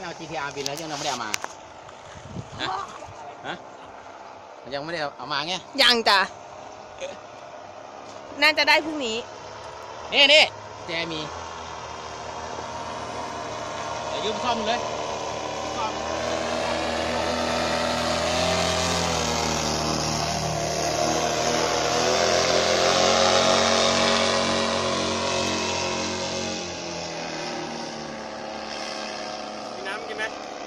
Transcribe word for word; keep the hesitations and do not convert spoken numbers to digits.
ไม่เอา จี ที อาร์ บินแล้วยังไม่ได้เอามาฮะฮะยังไม่ได้เอามาไงยังจ้ะน่าจะได้พรุ่งนี้นี่นี่แจมีเดี๋ยวยืมซ่อมเลยซ่อมมีน้ำกินไหม